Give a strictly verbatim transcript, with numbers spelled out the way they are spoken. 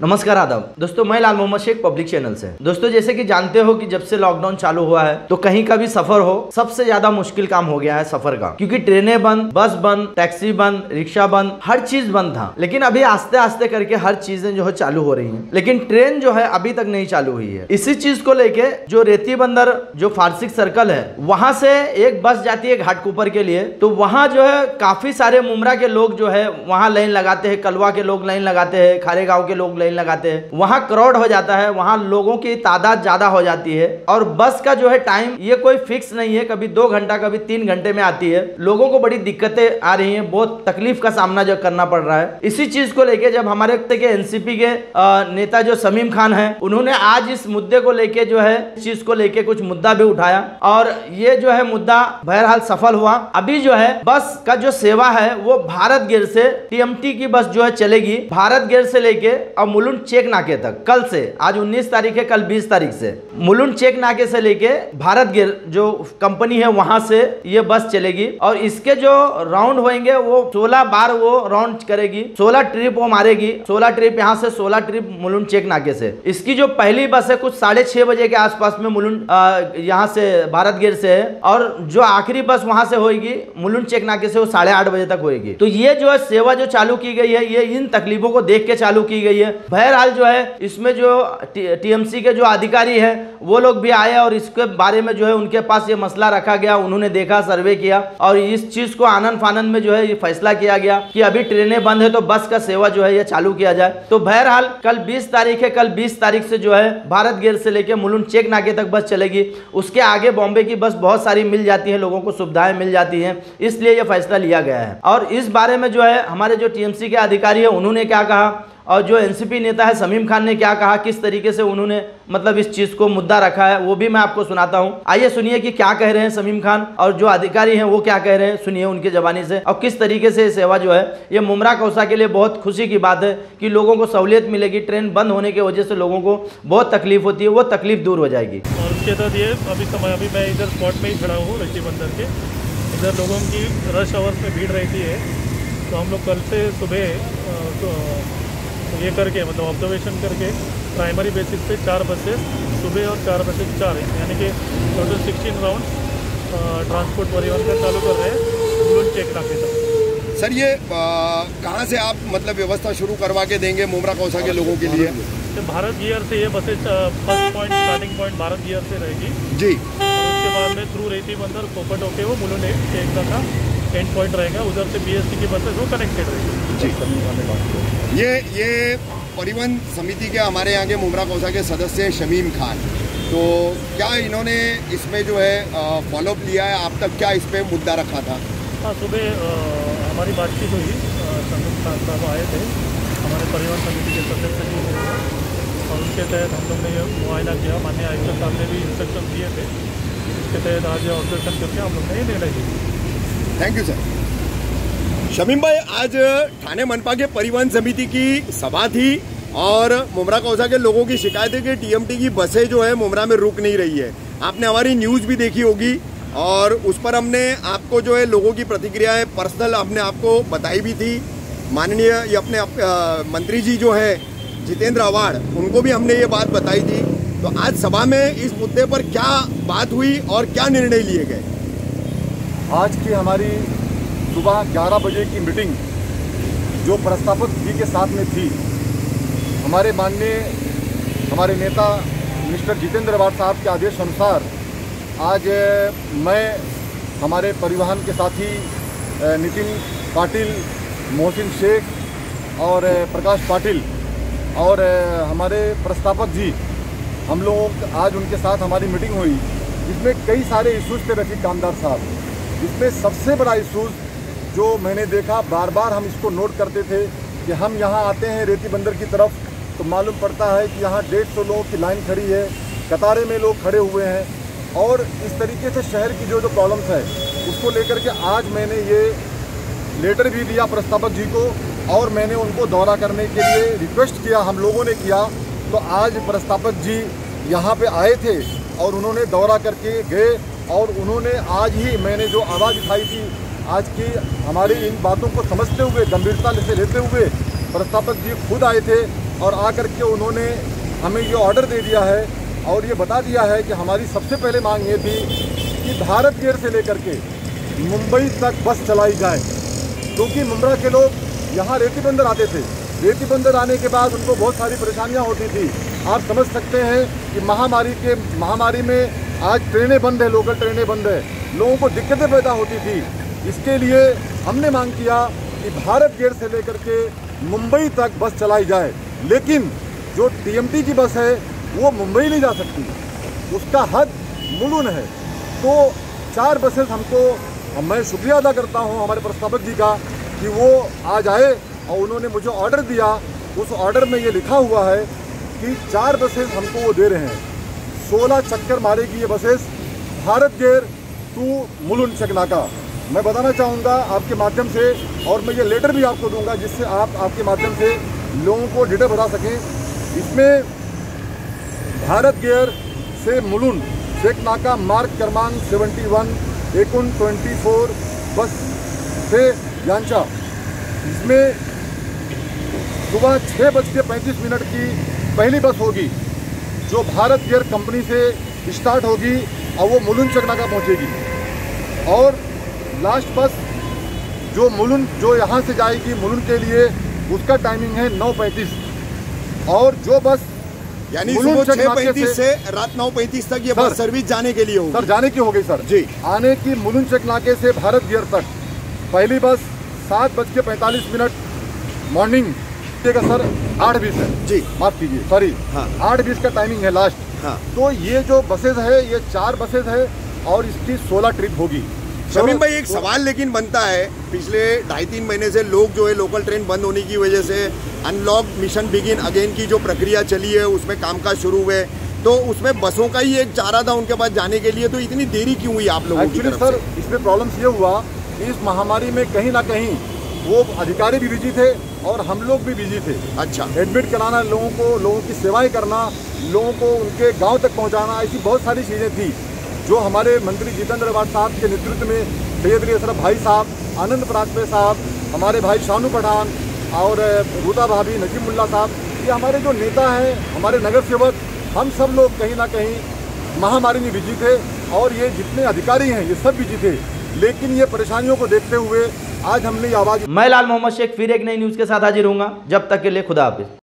नमस्कार आदाब दोस्तों, मैं लाल मोहम्मद शेख पब्लिक चैनल से। दोस्तों जैसे कि जानते हो कि जब से लॉकडाउन चालू हुआ है तो कहीं का भी सफर हो सबसे ज्यादा मुश्किल काम हो गया है सफर का, क्योंकि ट्रेनें बंद, बस बंद, टैक्सी बंद, रिक्शा बंद, हर चीज बंद था। लेकिन अभी आस्ते आस्ते करके हर चीजें जो है चालू हो रही हैं, लेकिन ट्रेन जो है अभी तक नहीं चालू हुई है। इसी चीज को लेके जो रेती बंदर जो फारसिक सर्कल है वहां से एक बस जाती है घाटकोपर के लिए, तो वहां जो है काफी सारे मुमरा के लोग जो है वहां लाइन लगाते हैं, कलवा के लोग लाइन लगाते हैं, खारेगांव के लोग लाइन लगाते हैं। वहां क्राउड हो जाता है, वहां लोगों की तादाद ज्यादा हो जाती है और बस का जो है टाइम ये कोई फिक्स नहीं है, कभी दो घंटा कभी तीन घंटे में आती है। लोगों को बड़ी दिक्कतें आ रही हैं, बहुत तकलीफ का सामना जो करना पड़ रहा है। इसी चीज को लेके जब हमारे के एनसीपी के नेता जो समीम खान है, उन्होंने आज इस मुद्दे को लेके जो है इस चीज को लेके कुछ मुद्दा भी उठाया और ये जो है मुद्दा बहरहाल सफल हुआ। अभी जो है बस का जो सेवा है वो भारत गेट से टीएमटी की बस जो है चलेगी भारत गेट से लेके और मुलुंड चेक नाके तक। कल से, आज उन्नीस तारीख है, कल बीस तारीख से मुलुंड चेक नाके से लेके भारत गेट जो कंपनी है वहां से ये बस चलेगी और इसके जो राउंड होंगे वो सोलह बार वो राउंड करेगी, सोलह ट्रिप वो मारेगी, सोलह ट्रिप यहाँ से, सोलह ट्रिप मुलुंड चेक नाके से। इसकी जो पहली बस है कुछ साढ़े छह बजे के आसपास में मुलुंड यहाँ से भारत गेट से है और जो आखिरी बस वहां से होगी मुलुंड चेक नाके से वो साढ़े आठ बजे तक होगी। तो ये जो है सेवा जो चालू की गई है ये इन तकलीफों को देख के चालू की गई है। बहरहाल जो है इसमें जो टीएमसी के जो अधिकारी है वो लोग भी आए और इसके बारे में जो है उनके पास ये मसला रखा गया, उन्होंने देखा, सर्वे किया और इस चीज को आनंद फानंद में जो है ये फैसला किया गया कि अभी ट्रेनें बंद है तो बस का सेवा जो है ये चालू किया जाए। तो बहरहाल कल बीस तारीख है, कल बीस तारीख से जो है भारत गेट से लेके मुलुंड चेक नाके तक बस चलेगी। उसके आगे बॉम्बे की बस बहुत सारी मिल जाती है, लोगों को सुविधाएं मिल जाती हैं, इसलिए यह फैसला लिया गया है। और इस बारे में जो है हमारे जो टीएमसी के अधिकारी है उन्होंने क्या कहा और जो एनसीपी नेता है समीम खान ने क्या कहा, किस तरीके से उन्होंने मतलब इस चीज को मुद्दा रखा है, वो भी मैं आपको सुनाता हूं। आइए सुनिए कि क्या कह रहे हैं समीम खान और जो अधिकारी हैं वो क्या कह रहे हैं, सुनिए उनकी जबानी से और किस तरीके से सेवा जो है ये मुमरा कौसा के लिए बहुत खुशी की बात है कि लोगों को सहूलियत मिलेगी। ट्रेन बंद होने की वजह से लोगों को बहुत तकलीफ होती है, वो तकलीफ दूर हो जाएगी। और उसके तहत ये अभी समय अभी मैं इधर स्पॉट में ही खड़ा हूँ रेती बंदर के, इधर लोगों की रश आवर्स में भीड़ रहती है। तो हम लोग कल से सुबह तो ये करके मतलब ऑब्जर्वेशन करके प्राइमरी बेसिस पे चार बसेस सुबह और चार बसेस चार है, यानी कि टोटल सिक्सटीन राउंड ट्रांसपोर्ट परिवहन का चालू कर रहे हैं मुलुंड चेक नाके तक। सर ये कहाँ से आप मतलब व्यवस्था शुरू करवा के देंगे मुमरा कौसा के लोगों के लिए? तो भारत गियर से ये buses first point starting point Bharat gear से रहेगी जी, और उसके बाद में थ्रू रेती बंदर कोपट होके वो मुलुंड चेक का एंड पॉइंट रहेगा, उधर से बीएसटी की बसेस वो कनेक्टेड रहेगी जी। ये ये परिवहन समिति के हमारे यहाँ के मुमरा कौसा के सदस्य हैं शमीम खान, तो क्या इन्होंने इसमें जो है फॉलोअप लिया है? आप तक क्या इस पर मुद्दा रखा था? हाँ, सुबह हमारी बातचीत हुई, शमीम खान साहब आए थे हमारे परिवहन समिति के सदस्य जी और उनके तहत हम लोग ने ये मुआयना किया। माननीय आयुक्त साहब ने भी इंस्ट्रक्शन दिए थे, इसके तहत आज ऑब्जर्वेशन करके हम लोग ने ये निर्णय लिया। Thank you sir. शमीम भाई, आज ठाणे मनपा के परिवहन समिति की सभा थी और मुमरा कौसा के लोगों की शिकायत है कि टीएमटी की बसें जो है मुमरा में रुक नहीं रही है। आपने हमारी न्यूज़ भी देखी होगी और उस पर हमने आपको जो है लोगों की प्रतिक्रियाएं पर्सनल हमने आपको बताई भी थी। माननीय ये अपने अप, आ, मंत्री जी जो है जितेंद्र आव्हाड, उनको भी हमने ये बात बताई थी। तो आज सभा में इस मुद्दे पर क्या बात हुई और क्या निर्णय लिए गए? आज की हमारी सुबह ग्यारह बजे की मीटिंग जो प्रस्तावक जी के साथ में थी, हमारे माननीय हमारे नेता मिस्टर जितेंद्र आव्हाड साहब के आदेश अनुसार आज मैं हमारे परिवहन के साथी नितिन पाटिल, मोहसिन शेख और प्रकाश पाटिल और हमारे प्रस्तावक जी, हम लोग आज उनके साथ हमारी मीटिंग हुई। इसमें कई सारे इश्यूज थे रफीक कामदार साहब। इसमें सबसे बड़ा इशूज़ जो मैंने देखा, बार बार हम इसको नोट करते थे कि हम यहाँ आते हैं रेती बंदर की तरफ तो मालूम पड़ता है कि यहाँ डेढ़ सौ लोगों की लाइन खड़ी है, कतारे में लोग खड़े हुए हैं और इस तरीके से शहर की जो जो प्रॉब्लम्स है उसको लेकर के आज मैंने ये लेटर भी दिया प्रस्तावक जी को और मैंने उनको दौरा करने के लिए रिक्वेस्ट किया, हम लोगों ने किया। तो आज प्रस्तावक जी यहाँ पे आए थे और उन्होंने दौरा करके गए और उन्होंने आज ही मैंने जो आवाज़ उठाई थी आज की हमारी इन बातों को समझते हुए, गंभीरता से लेते हुए प्रस्तावक जी खुद आए थे और आकर के उन्होंने हमें ये ऑर्डर दे दिया है और ये बता दिया है कि हमारी सबसे पहले मांग ये थी कि भारत गेट से लेकर के मुंबई तक बस चलाई जाए, क्योंकि मुंब्रा के लोग यहाँ रेती बंदर आते थे। रेती बंदर आने के बाद उनको बहुत सारी परेशानियाँ होती थी। आप समझ सकते हैं कि महामारी के महामारी में आज ट्रेनें बंद है, लोकल ट्रेनें बंद है, लोगों को दिक्कतें पैदा होती थी। इसके लिए हमने मांग किया कि भारत गेट से लेकर के मुंबई तक बस चलाई जाए, लेकिन जो टीएमटी की बस है वो मुंबई नहीं जा सकती, उसका हद मुलुन है। तो चार बसेस हमको, मैं शुक्रिया अदा करता हूं हमारे प्रस्तावक जी का कि वो आज आए और उन्होंने मुझे ऑर्डर दिया। उस ऑर्डर में ये लिखा हुआ है कि चार बसेस हमको वो दे रहे हैं, सोलह चक्कर मारेगी ये buses Bharat gate to Mulund चकनाका। मैं बताना चाहूँगा आपके माध्यम से, और मैं ये लेटर भी आपको दूंगा जिससे आप आपके माध्यम से लोगों को डिटेल बता सकें। इसमें भारत गेट से मुलुन चेकनाका मार्ग क्रमांक इकहत्तर एकुन चौबीस बस से यांचा, इसमें सुबह छः बज के पैंतीस मिनट की पहली बस होगी जो भारत गेट कंपनी से स्टार्ट होगी और वो मुलुन चकनाका पहुंचेगी। और लास्ट बस जो मुलुन जो यहाँ से जाएगी मुलुन के लिए, उसका टाइमिंग है नौ पैंतीस। और जो बस यानी सुबह छह पैंतीस से रात नौ पैंतीस तक ये बस सर्विस जाने के लिए होगी। सर जाने की हो गई सर जी। आने की मुलुन चकनाके से भारत गेट तक पहली बस सात बज के पैंतालीस मिनट मॉर्निंग का सर आठ बीस है जी, माफ कीजिए सॉरी हाँ। आठ बीस का टाइमिंग है लास्ट। हाँ। तो ये जो बसेज है ये चार बसेज है और इसकी सोलह ट्रिप होगी। शमीम भाई एक सवाल लेकिन बनता है, पिछले ढाई तीन महीने से लोग जो है लोकल ट्रेन बंद होने की वजह से अनलॉक मिशन बिगिन अगेन की जो प्रक्रिया चली है उसमें कामकाज शुरू हुए, तो उसमें बसों का ही एक चारा था उनके पास जाने के लिए, तो इतनी देरी क्यों हुई आप लोगों की तरफ से? सर इसमें प्रॉब्लम ये हुआ कि इस महामारी में कहीं ना कहीं वो अधिकारी भी बिजी थे और हम लोग भी बिजी थे। अच्छा। एडमिट कराना लोगों को, लोगों की सेवाएं करना, लोगों को उनके गांव तक पहुंचाना, ऐसी बहुत सारी चीज़ें थी जो हमारे मंत्री जितेंद्र अवाड साहब के नेतृत्व में सैयद अली अशरफ भाई साहब, आनंद परागवे साहब, हमारे भाई शानू पठान और रूता भाभी, नजीमुल्ला साहब, ये हमारे जो नेता हैं, हमारे नगर सेवक, हम सब लोग कहीं ना कहीं महामारी में बिजी थे और ये जितने अधिकारी हैं ये सब बिजी थे। लेकिन ये परेशानियों को देखते हुए आज हमने ये आवाज़। मैं लाल मोहम्मद शेख फिर एक नई न्यूज़ के साथ हाजिर हूँगा, जब तक के लिए खुदा हाफिज।